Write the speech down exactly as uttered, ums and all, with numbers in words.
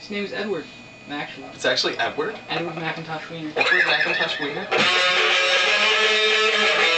His name is Edward, actually. It's actually Edward? Edward McIntosh Wiener. Edward McIntosh Wiener?